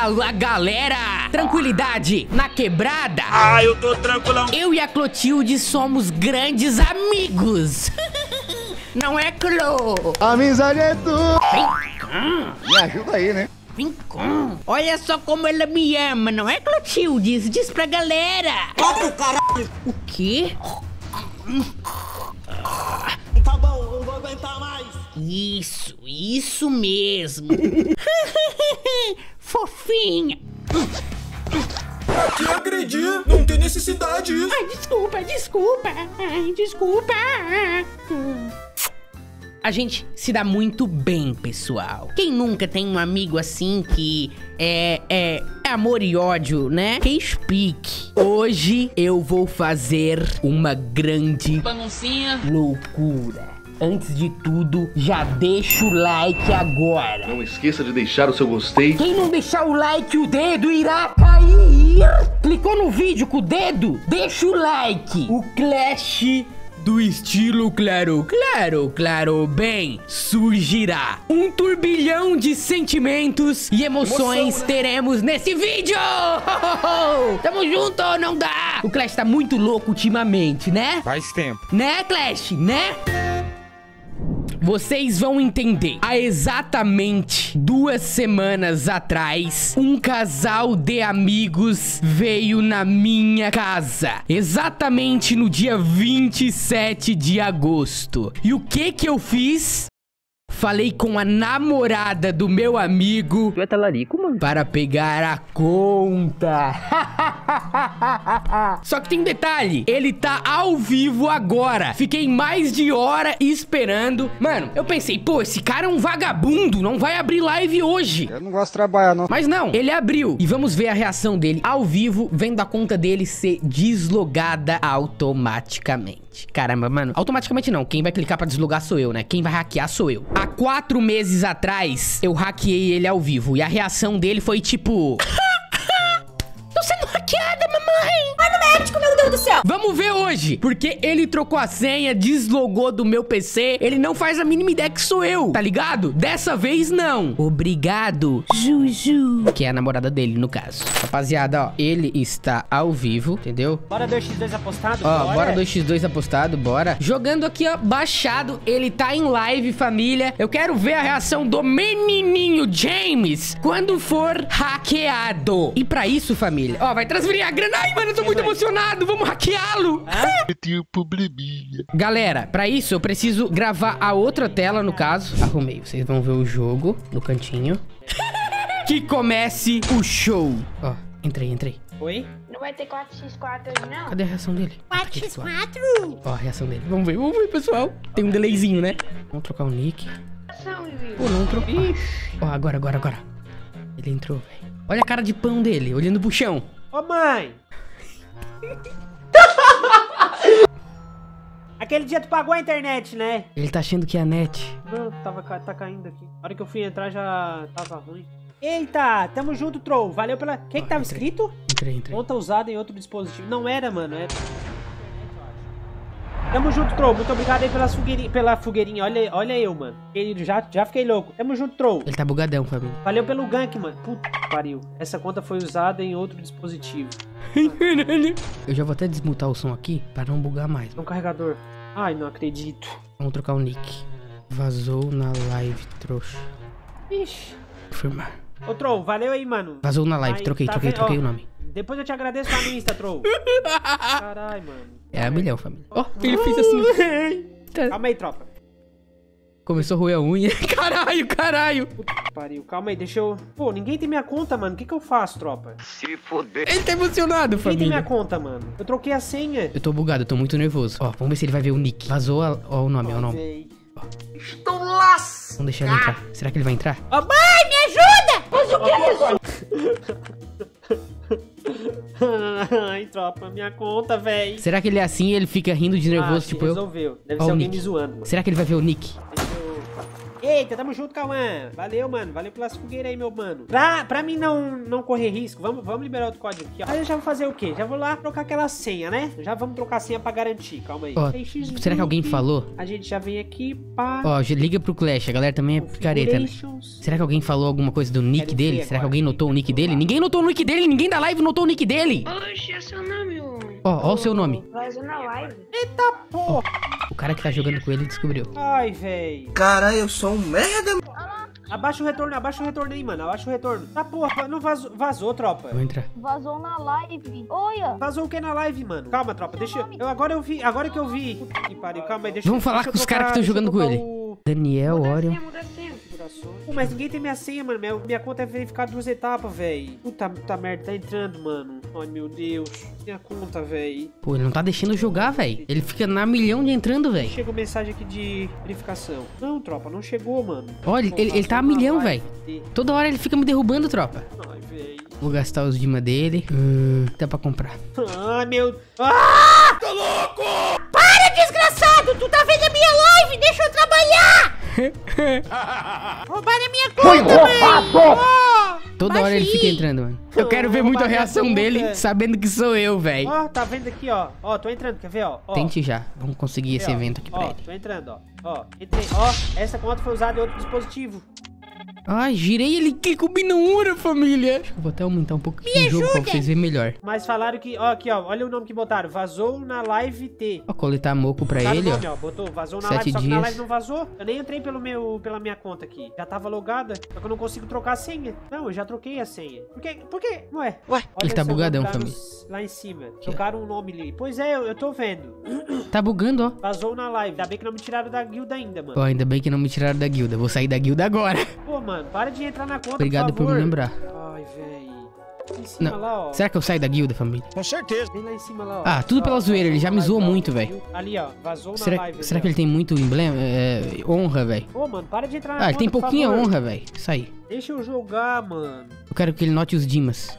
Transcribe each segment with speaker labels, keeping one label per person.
Speaker 1: Fala, galera! Tranquilidade na quebrada?
Speaker 2: Ah, eu tô tranquilão.
Speaker 1: Eu e a Clotilde somos grandes amigos. Não é, Clo?
Speaker 3: Amizade é tudo.
Speaker 1: Vem cá.
Speaker 3: Me ajuda aí, né?
Speaker 1: Vem cá. Olha só como ela me ama, não é, Clotilde? Diz pra galera.
Speaker 2: Caralho.
Speaker 1: O quê?
Speaker 2: Tá bom, não vou aguentar mais.
Speaker 1: Isso mesmo. Fofinha.
Speaker 2: Te agredi, não tem necessidade.
Speaker 1: Ai, desculpa. Ai, desculpa. A gente se dá muito bem, pessoal. Quem nunca tem um amigo assim que é amor e ódio, né? Que explique. Hoje eu vou fazer uma grande baguncinha loucura. Antes de tudo, já deixa o like agora.
Speaker 4: Não esqueça de deixar o seu gostei.
Speaker 1: Quem não deixar o like, o dedo irá cair. Clicou no vídeo com o dedo? Deixa o like. O Clash do estilo claro, bem, surgirá. Um turbilhão de sentimentos e emoções
Speaker 4: né?
Speaker 1: teremos nesse vídeo. Tamo junto, não dá? O Clash tá muito louco ultimamente, né?
Speaker 5: Faz tempo.
Speaker 1: Né, Clash? Né? Vocês vão entender. Há exatamente 2 semanas atrás, um casal de amigos veio na minha casa. Exatamente no dia 27 de agosto. E o que eu fiz? Falei com a namorada do meu amigo.
Speaker 6: Tu é talarico, mano?
Speaker 1: Para pegar a conta. Só que tem um detalhe. Ele tá ao vivo agora. Fiquei mais de hora esperando. Mano, eu pensei, pô, esse cara é um vagabundo. Não vai abrir live hoje.
Speaker 3: Eu não gosto de trabalhar, não.
Speaker 1: Mas não, ele abriu. E vamos ver a reação dele ao vivo, vendo a conta dele ser deslogada automaticamente. Caramba, mano. Automaticamente não. Quem vai clicar pra deslogar sou eu, né? Quem vai hackear sou eu. Há 4 meses atrás, eu hackeei ele ao vivo. E a reação dele foi tipo... Tô sendo hackeada, mamãe!
Speaker 7: Vai no médico, meu Deus do céu!
Speaker 1: Vamos ver hoje, porque ele trocou a senha, deslogou do meu PC. Ele não faz a mínima ideia que sou eu, tá ligado? Dessa vez não. Obrigado, Juju. Que é a namorada dele, no caso. Rapaziada, ó, ele está ao vivo, entendeu?
Speaker 6: Bora 2x2 apostado?
Speaker 1: Ó, bora 2x2 apostado, bora. Jogando aqui, ó, baixado. Ele tá em live, família. Eu quero ver a reação do menininho James quando for hackeado. E pra isso, família, ó, vai transferir a grana. Ai, mano, eu tô muito emocionado. Vamos hackeá-lo.
Speaker 4: Eu tenho um probleminha.
Speaker 1: Galera, pra isso eu preciso gravar a outra tela, no caso. Arrumei. Vocês vão ver o jogo no cantinho. Que comece o show. Ó, entrei.
Speaker 6: Oi?
Speaker 7: Não vai ter 4x4 hoje, não?
Speaker 1: Cadê a reação dele?
Speaker 7: 4x4?
Speaker 1: Ó, a reação dele. Vamos ver, pessoal. Tem um delayzinho, né? Vamos trocar o nick. Pô, não trocou. Ó, agora. Ele entrou, velho. Olha a cara de pão dele, olhando pro chão.
Speaker 6: Ô, mãe! Aquele dia tu pagou a internet, né?
Speaker 1: Ele tá achando que é a net.
Speaker 6: Não, tá caindo aqui. Na hora que eu fui entrar já tava ruim. Eita, tamo junto, Troll. Valeu pela... O que tava escrito?
Speaker 1: Entrei.
Speaker 6: Conta usada em outro dispositivo. Não era, mano. Era... Tamo junto, Troll. Muito obrigado aí pela fogueirinha. Olha eu, mano. Já fiquei louco. Tamo junto, Troll.
Speaker 1: Ele tá bugadão, família.
Speaker 6: Valeu pelo gank, mano. Puta que pariu. Essa conta foi usada em outro dispositivo.
Speaker 1: Eu já vou até desmutar o som aqui pra não bugar mais.
Speaker 6: É um carregador. Ai, não acredito.
Speaker 1: Vamos trocar o nick. Vazou na live, trouxa.
Speaker 6: Ixi.
Speaker 1: Confirmar.
Speaker 6: Ô, Troll, valeu aí, mano.
Speaker 1: Vazou na live,
Speaker 6: Ai,
Speaker 1: troquei
Speaker 6: ó,
Speaker 1: o nome.
Speaker 6: Depois eu te agradeço lá no Insta, Troll. Caralho, mano.
Speaker 1: É a milhão, família. Ó, ele fez assim.
Speaker 6: Calma aí, tropa.
Speaker 1: Começou a roer a unha. Caralho.
Speaker 6: Puta que pariu. Calma aí, deixa eu... Pô, ninguém tem minha conta, mano. O que eu faço, tropa?
Speaker 4: Se foder.
Speaker 1: Ele tá emocionado,
Speaker 6: Ninguém tem minha
Speaker 1: família.
Speaker 6: conta, mano. Eu troquei a senha.
Speaker 1: Eu tô bugado, eu tô muito nervoso. Ó, vamos ver se ele vai ver o nick. Vazou ó, o nome,
Speaker 6: Véi.
Speaker 4: Estou lascado.
Speaker 1: Vamos deixar ele entrar. Será que ele vai entrar?
Speaker 7: Ô, mãe, me ajuda! Mas o que é isso?
Speaker 6: Ai, tropa, minha conta, véi.
Speaker 1: Será que ele é assim e ele fica rindo de nervoso, tipo eu?
Speaker 6: resolveu. Deve
Speaker 1: Ó,
Speaker 6: ser
Speaker 1: o
Speaker 6: alguém
Speaker 1: nick.
Speaker 6: me zoando, mano.
Speaker 1: Será que ele vai ver o nick?
Speaker 6: Ei, Eita, tamo junto, Cauã. Valeu, mano. Valeu pelas fogueiras aí, meu mano. Pra mim não correr risco, vamos liberar outro código aqui, ó. Aí eu já vou fazer o quê? Já vou lá trocar aquela senha, né? Já vamos trocar a senha pra garantir. Calma aí.
Speaker 1: Ó, será que alguém falou?
Speaker 6: A gente já vem aqui, pá.
Speaker 1: Ó, liga pro Clash, a galera também é picareta, né? Será que alguém falou alguma coisa do nick dele? Será que alguém notou o nick dele? Ninguém notou o nick dele, ninguém da live notou o nick dele.
Speaker 7: Oxe, é seu nome, homem.
Speaker 1: Ó o seu nome.
Speaker 7: Vazou na live.
Speaker 6: Eita porra.
Speaker 1: O cara que tá jogando com ele descobriu.
Speaker 6: Ai, véi.
Speaker 2: Caralho, eu sou um merda.
Speaker 6: Abaixa o retorno aí, mano. Abaixa o retorno. Tá porra, não vazou, tropa.
Speaker 1: Vou entrar.
Speaker 7: Vazou na live. Olha.
Speaker 6: Vazou o que na live, mano? Calma, tropa, deixa eu... Agora que eu vi. Puta que pariu, calma aí, deixa
Speaker 1: Vamos falar com os caras que estão jogando com ele. Daniel, Orion.
Speaker 6: Pô, mas ninguém tem minha senha, mano. Minha conta é verificada 2 etapas, véi. Puta merda, tá entrando, mano. Ai, meu Deus. Minha conta, véi.
Speaker 1: Pô, ele não tá deixando eu jogar, véi. Ele fica na milhão de entrando, véi.
Speaker 6: Chegou mensagem aqui de verificação. Não, tropa, não chegou, mano.
Speaker 1: Olha, ele tá a milhão, véi. Toda hora ele fica me derrubando, tropa.
Speaker 6: Ai, véi.
Speaker 1: Vou gastar os Dima dele. Dá pra comprar.
Speaker 6: Ai, meu... Ah!
Speaker 2: Tá louco?
Speaker 7: Para, desgraçado! Tu tá vendo a minha live? Deixa eu trabalhar!
Speaker 6: Roubaram a minha conta, véi!
Speaker 1: Toda hora ele fica entrando, mano. Eu quero ver muito a reação dele, sabendo que sou eu, véi.
Speaker 6: Ó, tá vendo aqui, ó. Ó, tô entrando, quer ver, ó?
Speaker 1: Tente já. Vamos conseguir esse evento aqui pra ele.
Speaker 6: Tô entrando, ó. Ó, entrei. Ó, essa conta foi usada em outro dispositivo.
Speaker 1: Ai, girei ele clicou bem na hora, família. Acho que eu vou até aumentar um pouco o jogo pra vocês verem melhor.
Speaker 6: Mas falaram que, ó, aqui, ó, olha o nome que botaram. Vazou na live T.
Speaker 1: Ó, coletar moco pra
Speaker 6: Botaram
Speaker 1: ele,
Speaker 6: o nome,
Speaker 1: ó.
Speaker 6: Botou, vazou na
Speaker 1: 7
Speaker 6: live, só que
Speaker 1: dias.
Speaker 6: na live não vazou. Eu nem entrei pela minha conta aqui. Já tava logada, só que eu não consigo trocar a senha. Não, eu já troquei a senha. Por quê? Ué?
Speaker 2: Ué?
Speaker 1: Ele tá bugadão, família.
Speaker 6: Lá em cima. Trocaram um nome ali. Pois é, eu tô vendo.
Speaker 1: Tá bugando, ó.
Speaker 6: Vazou na live. Ainda bem que não me tiraram da guilda ainda, mano.
Speaker 1: Ó, ainda bem que não me tiraram da guilda. Vou sair da guilda agora.
Speaker 6: Pô, mano, para de entrar na conta,
Speaker 1: Obrigado por me lembrar.
Speaker 6: Ai, véi. Em cima
Speaker 1: Não.
Speaker 6: lá, ó.
Speaker 1: Será que eu saio da guilda, família?
Speaker 3: Com certeza.
Speaker 6: Vem lá em cima lá, ó.
Speaker 1: Ah, tudo pela zoeira. Ele já me zoou muito, velho.
Speaker 6: Ali, ó. Vazou na
Speaker 1: Será
Speaker 6: live.
Speaker 1: que ele tem muito emblema? Honra, velho.
Speaker 6: Ô, mano, para de entrar na
Speaker 1: Ah, ele tem
Speaker 6: conta, por
Speaker 1: pouquinha
Speaker 6: favor.
Speaker 1: honra, velho. Isso aí.
Speaker 6: Deixa eu jogar, mano.
Speaker 1: Eu quero que ele note os Dimas.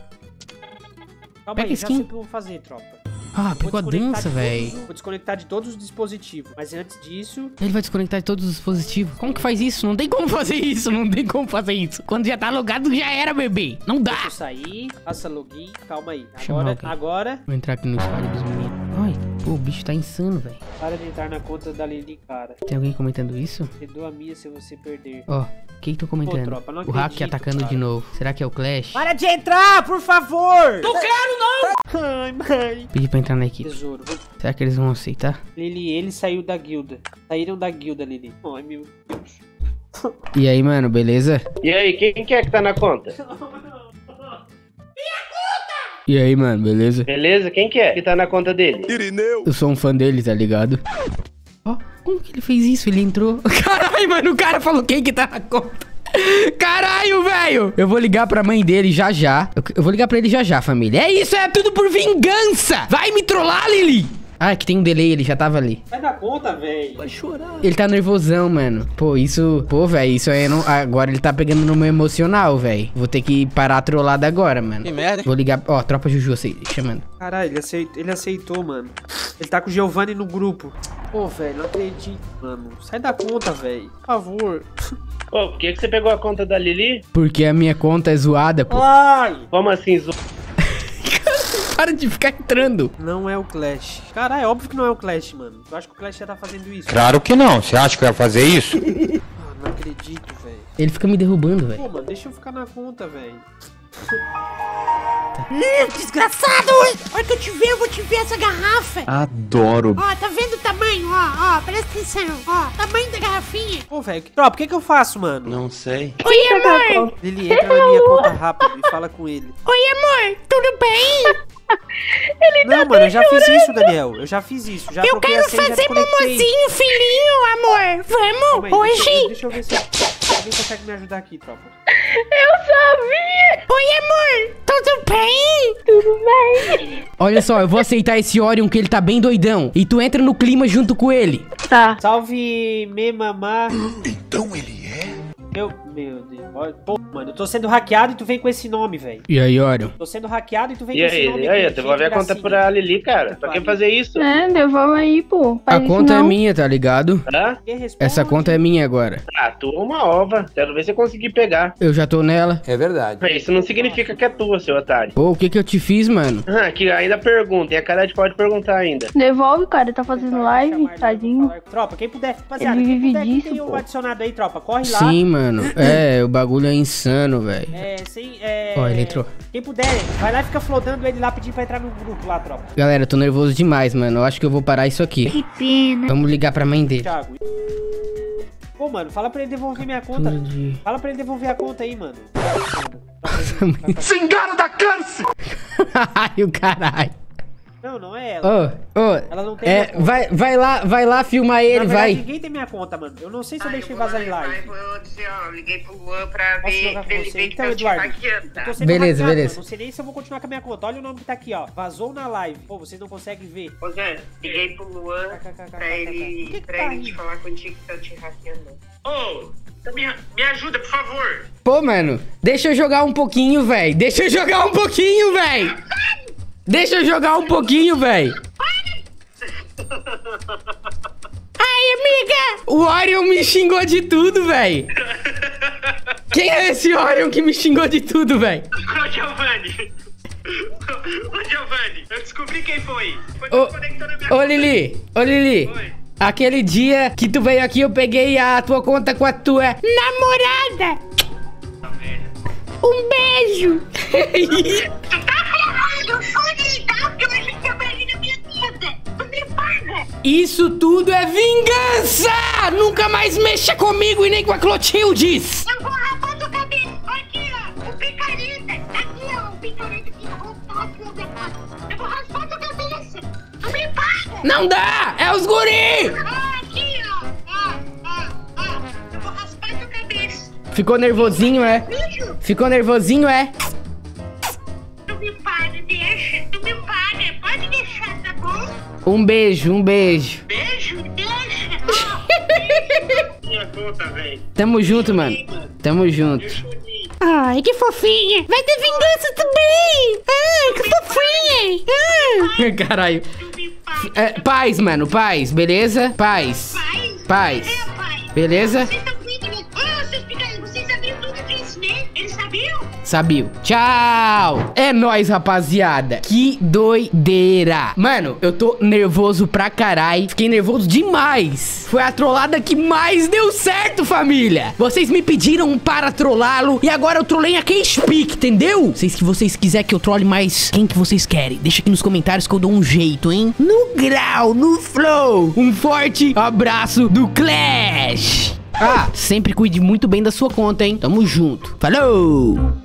Speaker 6: Calma
Speaker 1: Pega
Speaker 6: aí, já
Speaker 1: skin.
Speaker 6: sei o que eu vou fazer, tropa.
Speaker 1: Ah,
Speaker 6: Vou
Speaker 1: pegou a
Speaker 6: desconectar
Speaker 1: dança,
Speaker 6: de
Speaker 1: velho.
Speaker 6: todos- Vou desconectar de todos os dispositivos. Mas antes disso...
Speaker 1: Ele vai desconectar de todos os dispositivos. Como que faz isso? Não tem como fazer isso. Não tem como fazer isso. Quando já tá logado, já era, bebê. Não dá.
Speaker 6: Deixa eu sair. Faça login. Calma aí.
Speaker 1: Chamar alguém.
Speaker 6: Agora...
Speaker 1: Vou entrar aqui no squad dos meninos. Ai, pô, o bicho tá insano, velho.
Speaker 6: Para de entrar na conta da Lili, cara.
Speaker 1: Tem alguém comentando isso?
Speaker 6: Perdoa a minha se você perder.
Speaker 1: Ó, quem que tô comentando?
Speaker 6: Pô, tropa, não
Speaker 1: O hack
Speaker 6: acredito,
Speaker 1: atacando
Speaker 6: cara.
Speaker 1: de novo. Será que é o Clash?
Speaker 6: Para de entrar, por favor! Não quero, não! Ai, mãe.
Speaker 1: Pedi pra entrar na equipe.
Speaker 6: Tesouro.
Speaker 1: Será que eles vão aceitar?
Speaker 6: Lili, ele saiu da guilda. Saíram da guilda, Lili. Ai, meu Deus.
Speaker 1: E aí, mano, beleza?
Speaker 5: E aí, quem que é que tá na conta?
Speaker 1: E aí, mano, beleza?
Speaker 5: Beleza? Quem que é que tá na conta dele?
Speaker 2: Irineu.
Speaker 1: Eu sou um fã dele, tá ligado? Ó, como que ele fez isso? Ele entrou. Caralho, mano, o cara falou quem que tá na conta. Caralho, velho! Eu vou ligar pra mãe dele já já. Eu vou ligar pra ele já já, família. É isso, é tudo por vingança! Vai me trollar, Lili! Ah, que tem um delay, ele já tava ali.
Speaker 6: Sai da conta, velho.
Speaker 1: Ele tá nervosão, mano. Pô, isso... Pô, velho, isso aí não... Agora ele tá pegando no meu emocional, velho. Vou ter que parar a trollada agora, mano.
Speaker 2: Que merda.
Speaker 1: Vou ligar... Ó, tropa Juju chamando.
Speaker 6: Caralho, ele aceitou, mano. Ele tá com o Giovanni no grupo. Pô, velho, não acredito, mano. Sai da conta, velho. Por favor.
Speaker 5: Pô, por que você pegou a conta da Lili?
Speaker 1: Porque a minha conta é zoada, pô.
Speaker 6: Ai!
Speaker 5: Como assim,
Speaker 1: Para de ficar entrando.
Speaker 6: Não é o Clash. Caralho, é óbvio que não é o Clash, mano. Eu acho que o Clash já tá fazendo isso.
Speaker 3: Claro que não. Você acha que eu ia fazer isso?
Speaker 6: Ah, não acredito, velho.
Speaker 1: Ele fica me derrubando, velho.
Speaker 6: Pô, mano, deixa eu ficar na conta, velho.
Speaker 7: Desgraçado! Olha que eu te ver, eu vou te ver essa garrafa.
Speaker 3: Adoro.
Speaker 7: Ó, tá vendo o tamanho? Ó, presta atenção. Ó, tamanho da garrafinha.
Speaker 6: Pô, velho. Tropa, o que que eu faço, mano?
Speaker 2: Não sei.
Speaker 7: Oi, amor.
Speaker 6: Lili, entra na minha conta rápido e fala com ele.
Speaker 7: Oi, amor. Tudo bem?
Speaker 6: Não, mano, eu já fiz isso, Daniel. Eu já fiz isso. Já
Speaker 7: Eu
Speaker 6: troquei
Speaker 7: quero
Speaker 6: a senha, já
Speaker 7: fazer
Speaker 6: desconectei.
Speaker 7: momozinho, filhinho, amor.
Speaker 6: Calma
Speaker 7: Vamos?
Speaker 6: aí,
Speaker 7: Hoje?
Speaker 6: Deixa eu ver se alguém consegue me ajudar aqui, tropa.
Speaker 7: Oi, amor. Tudo bem? Tudo bem.
Speaker 1: Olha só, eu vou aceitar esse Orion que ele tá bem doidão. E tu entra no clima junto com ele.
Speaker 7: Tá.
Speaker 6: Salve, me mamá.
Speaker 2: Então ele é?
Speaker 6: Meu Deus. Olha, pô, mano, eu tô sendo hackeado e tu vem com esse nome, velho.
Speaker 1: E aí, Orion?
Speaker 6: Tô sendo hackeado e tu vem
Speaker 5: E
Speaker 6: com esse
Speaker 5: aí,
Speaker 6: nome.
Speaker 5: e aí,
Speaker 6: aqui,
Speaker 5: devolve
Speaker 6: cheio
Speaker 5: a
Speaker 6: de
Speaker 5: conta
Speaker 6: gracinha.
Speaker 5: pra Lili, cara. Pra que fazer isso?
Speaker 8: É, devolve aí, pô.
Speaker 1: A
Speaker 8: Faz isso
Speaker 1: conta é
Speaker 8: não.
Speaker 1: minha, tá ligado?
Speaker 5: Hã?
Speaker 6: Ninguém responde.
Speaker 1: Essa conta é minha agora.
Speaker 5: Ah, tu é uma ova. Quero ver se eu conseguir pegar.
Speaker 1: Eu já tô nela.
Speaker 3: É verdade.
Speaker 5: Isso não significa que é tua, seu otário.
Speaker 1: Pô, o que que eu te fiz, mano?
Speaker 5: Ah, que ainda pergunta. E a cara de pode perguntar ainda.
Speaker 8: Devolve, cara. Tá fazendo live,
Speaker 6: Chamar ele pra
Speaker 8: tadinho.
Speaker 6: falar. Tropa, quem puder, rapaziada,
Speaker 8: Ele
Speaker 6: quem
Speaker 8: vive
Speaker 6: puder, aqui
Speaker 8: disso,
Speaker 6: tem o
Speaker 8: pô.
Speaker 6: adicionado aí, tropa. Corre lá.
Speaker 1: Sim, mano. É, o bagulho é insano, velho. Ó, ele entrou.
Speaker 6: Quem puder, vai lá e fica flodando ele lá, pedindo pra entrar no grupo lá, tropa.
Speaker 1: Galera, eu tô nervoso demais, mano. Eu acho que eu vou parar isso aqui.
Speaker 7: Que pena.
Speaker 1: Vamos ligar pra mãe dele.
Speaker 6: Thiago. Pô, mano, fala pra ele devolver minha conta.
Speaker 1: Tudo.
Speaker 6: Fala pra ele devolver a conta aí, mano.
Speaker 4: Cingado da câncer!
Speaker 1: Ai, o caralho.
Speaker 6: Não, não é ela.
Speaker 1: Ô,
Speaker 6: Ela não tem minha conta.
Speaker 1: vai lá filmar ele,
Speaker 6: Na verdade,
Speaker 1: vai.
Speaker 6: ninguém tem minha conta, mano. Eu não sei se eu deixei vazar em live.
Speaker 2: Eu dizer, ó, liguei pro Luan pra
Speaker 6: Posso
Speaker 2: ver,
Speaker 6: jogar
Speaker 2: pra
Speaker 6: com
Speaker 2: ele
Speaker 6: você?
Speaker 2: ver que
Speaker 6: Então,
Speaker 2: tá te
Speaker 6: Eduardo,
Speaker 2: hackeando,
Speaker 6: eu
Speaker 2: tá?
Speaker 6: tô sendo
Speaker 1: Beleza,
Speaker 6: hackeado,
Speaker 1: beleza.
Speaker 6: mano. Não sei nem se eu vou continuar com a minha conta. Olha o nome que tá aqui, ó. Vazou na live. Pô, vocês não conseguem ver.
Speaker 2: Ô, Zé, liguei pro Luan pra ele te falar contigo que tá te hackeando. Ô, me ajuda, por favor.
Speaker 1: Pô, mano, deixa eu jogar um pouquinho, velho. Deixa eu jogar um pouquinho, velho. Deixa eu jogar um pouquinho, velho. Ai, amiga. O Orion me xingou de tudo, velho. Quem é esse Orion que me xingou de tudo, velho?
Speaker 2: Ô, Giovanni. Ô, Giovanni, eu descobri quem foi. Foi
Speaker 1: Ô,
Speaker 2: conectando a minha
Speaker 1: ô, Lili. Ô, Lili.
Speaker 2: Oi.
Speaker 1: Aquele dia que tu veio aqui, eu peguei a tua conta com a tua namorada. Um beijo. Isso tudo é vingança! Nunca mais mexa comigo e nem com a Clotildes!
Speaker 7: Eu vou rapar tua cabeça. Aqui, ó. O picareta. Aqui, ó. O picareta que roubou o demônio. Eu vou raspar tua cabeça. Tu me paga.
Speaker 1: Não dá! É os guri!
Speaker 7: Aqui, ó. Eu vou raspar tua cabeça.
Speaker 1: Ficou nervosinho, é?
Speaker 7: Bicho,
Speaker 1: Ficou nervosinho, é?
Speaker 7: tu me paga, deixa. Tu me paga. Pode deixar, tá bom?
Speaker 1: Um beijo, um beijo.
Speaker 7: Beijo, deixa.
Speaker 2: minha conta, velho.
Speaker 1: Tamo junto, mano. Tamo junto.
Speaker 7: Ai, que fofinha. Vai ter vingança também. Ai, que fofinha.
Speaker 1: Caralho. É, paz, mano, paz, beleza? Paz. Paz. Beleza?
Speaker 7: Vocês estão comigo, né? Ô, seus picaretas, vocês sabiam tudo que eu ensinei? Eles sabiam?
Speaker 1: Sabiu. Tchau. É nóis, rapaziada. Que doideira. Mano, eu tô nervoso pra caralho. Fiquei nervoso demais. Foi a trollada que mais deu certo, família. Vocês me pediram para trollá-lo e agora eu trolei a quem speak, entendeu? Se vocês quiserem que eu trole mais, quem que vocês querem? Deixa aqui nos comentários que eu dou um jeito, hein? No grau, no flow. Um forte abraço do Clash. Ah, sempre cuide muito bem da sua conta, hein? Tamo junto. Falou!